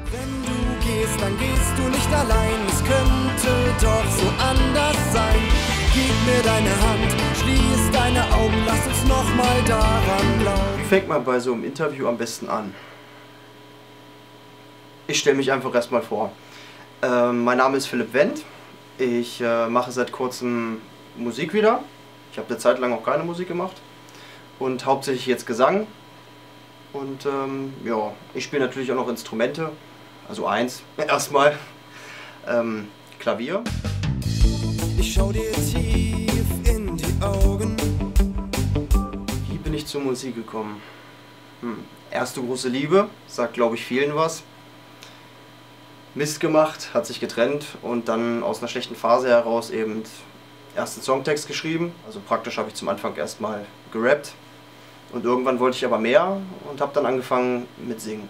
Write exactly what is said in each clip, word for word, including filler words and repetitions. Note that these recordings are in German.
Wenn du gehst, dann gehst du nicht allein. Es könnte doch so anders sein. Gib mir deine Hand, schließ deine Augen, lass uns noch mal daran glauben. Wie fängt man bei so einem Interview am besten an? Ich stelle mich einfach erstmal vor. Ähm, mein Name ist Philipp Wendt. Ich äh, mache seit kurzem Musik wieder. Ich habe eine Zeit lang auch keine Musik gemacht. Und hauptsächlich jetzt Gesang. Und ähm, ja, ich spiele natürlich auch noch Instrumente. Also eins, erstmal. Ähm, Klavier. Ich schau dir tief in die Augen. Wie bin ich zur Musik gekommen? Hm. Erste große Liebe, sagt glaube ich vielen was. Mist gemacht, hat sich getrennt und dann aus einer schlechten Phase heraus eben erst einen Songtext geschrieben. Also praktisch habe ich zum Anfang erstmal gerappt. Und irgendwann wollte ich aber mehr und habe dann angefangen mit Singen.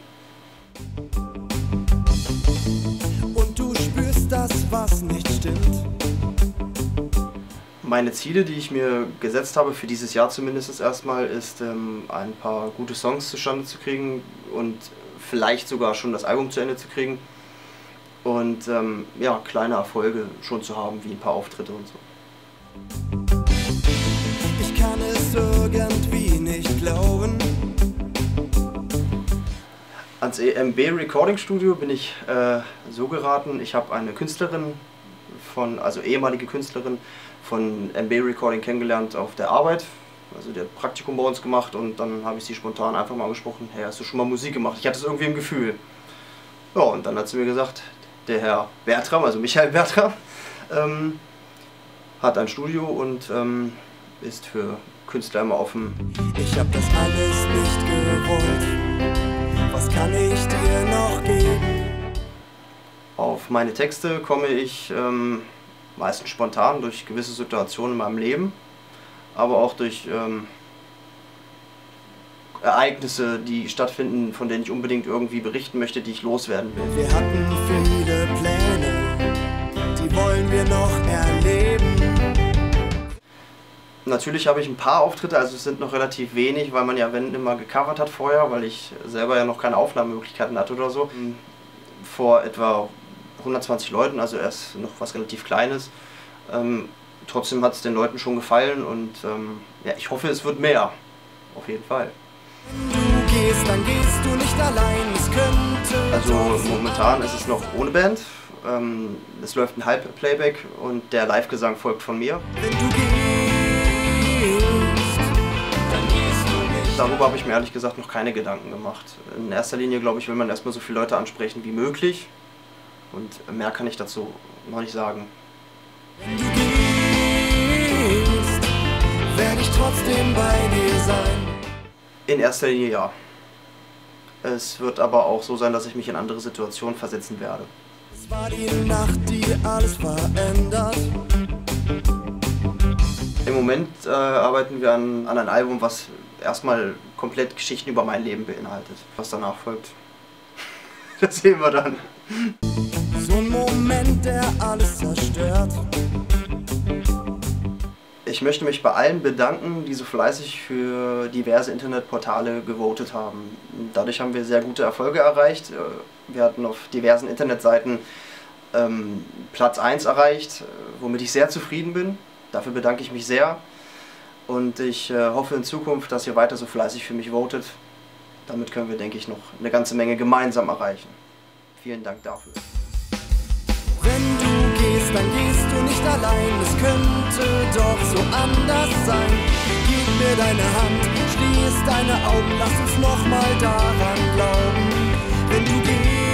Und du spürst das, was nicht stimmt. Meine Ziele, die ich mir gesetzt habe, für dieses Jahr zumindest erstmal, ist ähm, ein paar gute Songs zustande zu kriegen und vielleicht sogar schon das Album zu Ende zu kriegen. Und ähm, ja, kleine Erfolge schon zu haben, wie ein paar Auftritte und so. Ich kann es irgendwie nicht glauben. Ans E M B Recording Studio bin ich äh, so geraten, ich habe eine Künstlerin, von, also ehemalige Künstlerin von M B Recording kennengelernt auf der Arbeit. Also der hat Praktikum bei uns gemacht und dann habe ich sie spontan einfach mal angesprochen, hey, hast du schon mal Musik gemacht? Ich hatte es irgendwie im Gefühl. Ja, und dann hat sie mir gesagt, der Herr Bertram, also Michael Bertram, ähm, hat ein Studio und ähm, ist für Künstler immer offen. Ich hab das alles nicht gewollt. Was kann ich dir noch geben? Auf meine Texte komme ich ähm, meistens spontan durch gewisse Situationen in meinem Leben, aber auch durch ähm, Ereignisse, die stattfinden, von denen ich unbedingt irgendwie berichten möchte, die ich loswerden will. Wir hatten viele Pläne, die wollen wir noch erleben. Natürlich habe ich ein paar Auftritte, also es sind noch relativ wenig, weil man ja wenn immer gecovert hat vorher, weil ich selber ja noch keine Aufnahmemöglichkeiten hatte oder so. Vor etwa hundertzwanzig Leuten, also erst noch was relativ Kleines. Ähm, trotzdem hat es den Leuten schon gefallen und ähm, ja, ich hoffe, es wird mehr. Auf jeden Fall. Wenn du gehst, dann gehst du nicht allein. Es könnte Also momentan ist es noch ohne Band. Ähm, es läuft ein Halbplayback und der Live-Gesang folgt von mir. Wenn du gehst, dann gehst du nicht. Darüber habe ich mir ehrlich gesagt noch keine Gedanken gemacht. In erster Linie, glaube ich, will man erstmal so viele Leute ansprechen wie möglich. Und mehr kann ich dazu noch nicht sagen. Wenn du gehst, werde ich trotzdem bei dir sein. In erster Linie ja. Es wird aber auch so sein, dass ich mich in andere Situationen versetzen werde. Es war die Nacht, die alles verändert. Im Moment äh, arbeiten wir an, an einem Album, was erstmal komplett Geschichten über mein Leben beinhaltet. Was danach folgt, das sehen wir dann. So ein Moment, der alles zerstört. Ich möchte mich bei allen bedanken, die so fleißig für diverse Internetportale gewotet haben. Dadurch haben wir sehr gute Erfolge erreicht. Wir hatten auf diversen Internetseiten ähm, Platz eins erreicht, womit ich sehr zufrieden bin. Dafür bedanke ich mich sehr und ich äh, hoffe in Zukunft, dass ihr weiter so fleißig für mich votet. Damit können wir, denke ich, noch eine ganze Menge gemeinsam erreichen. Vielen Dank dafür. Wenn du gehst, dann gehst du nicht allein. Es könnte doch so anders sein. Gib mir deine Hand, schließ deine Augen, lass uns noch mal daran glauben. Wenn du gehst,